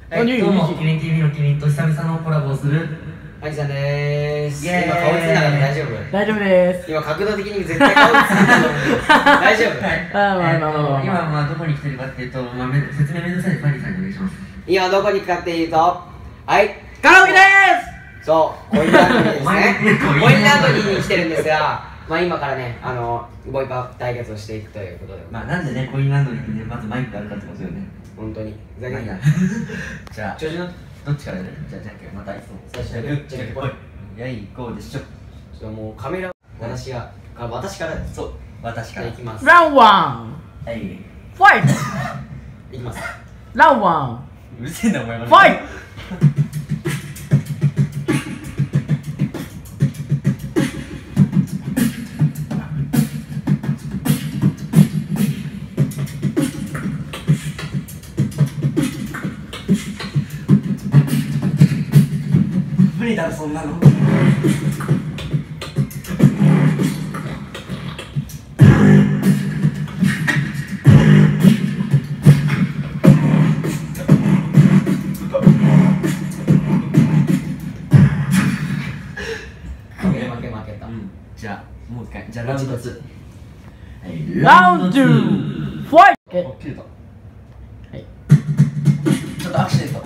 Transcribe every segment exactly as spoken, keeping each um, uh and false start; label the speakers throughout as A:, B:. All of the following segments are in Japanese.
A: はい、どうも、キリン ティーブイ のキリンと久々のコラボをする
B: あきさんでーす。
A: イエーイ。
B: 今顔つながって大丈夫？
C: 大丈夫です。
B: 今角度的に絶対顔つながって大丈夫？
A: はい。
C: あー、まあまあまあまあ。
A: 今、まあ、どこに来てるかっていうと、まあ、め説明めんどくさいで、パンリさんにお願いします。
B: 今どこに来たっていうと、はい、
C: カラオケでーす。
B: そう、コインランドリーです
A: お前
B: ね。
A: コイン
B: コインランドリーに来てるんですが、まあ今からね、あの、ボイパ対決をしていくということで。
A: まあ、なんでね、コインランドリーにね、まずマイクがあるかってことよね。
B: 本当に。ふざけんな。
A: じゃあ、
B: 調子の
A: どっちからやる？じゃあ、じゃんけん、またいつも。
B: 最初はグッじゃんけんぽい。
A: やい、こうでしょ。
B: ちょっともうカメラ、私が、あ私からです。
A: そう、私から。
B: いきます。
C: ラウンドワン。
A: はい。
C: ファイト。
B: いきます。
C: ラウンドワ
A: うるせえな、お前。
C: ン。ファイト。
A: 無理だろ、そんなの。
B: 負け負け負けた。
A: じゃあ、もう一回。じゃあ、ラウンドツー。
C: ラウンドツー。ファイト。
A: お、切れた。
C: はい。
A: ちょっとアクシデント。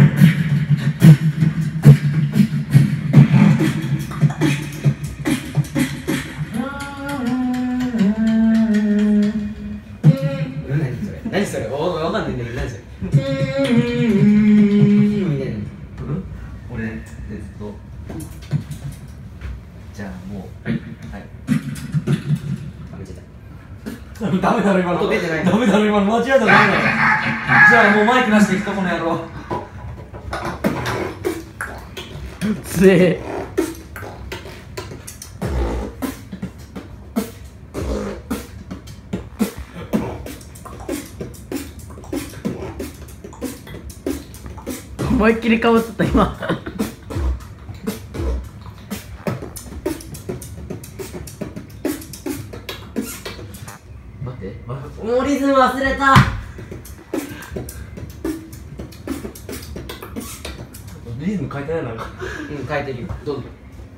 B: 何それ？わわかんないんだけど何それ？
A: 俺ですと、じゃあもうはいはいダメだろ今の。
B: 音出てない。
A: ダメだろ今の。間違えたらダメだろ。じゃあもうマイクなしでいくとこの野郎。
C: つえ。思いっきりかぶってた今。
A: 待って待って。
C: もうリズム忘れた。
A: リズム変えてないなんか。
B: うん、変えてるよ。どんどん。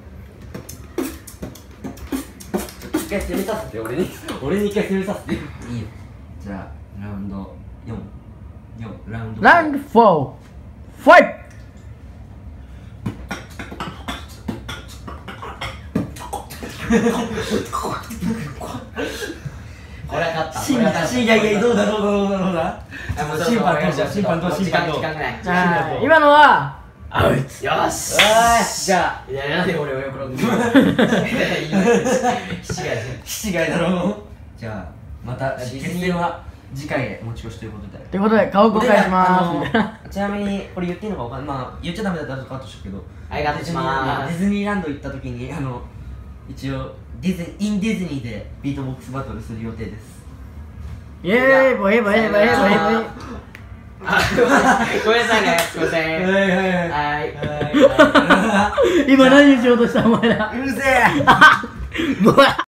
A: 一回攻めさせて俺に。俺に一回攻めさせて。いいよ。じゃあラウンドよん。よんラウンド。
C: ラウンドフォー。ファイト。
B: これは勝った。
A: 審判審判いやどうだどうだどうだどうだ。審判どうぞ審判どう審判どう。
B: 時間がない。
C: じゃあ今のはアウト。
B: よし。
A: じゃあ
B: いやなんで俺を喜んでるの？七概
A: 七概だろう。じゃあまた決戦は次回へ持ち越しということで。
C: ということで顔公開します。
A: ちなみにこれ言っていいのかわかんない。まあ言っちゃダメだったらカットしたけど。
B: はいカットしま
A: ディズニーランド行った時にあの一応ディズインディズニーでビートボックスバトルする予定です。
C: イエーイボヘボヘボヘボヘボ。
B: ごめんなさいね。すいません。
A: はいはい
B: はい。
C: 今何しようとしたお前ら。
A: うるせえ。
C: ごめん。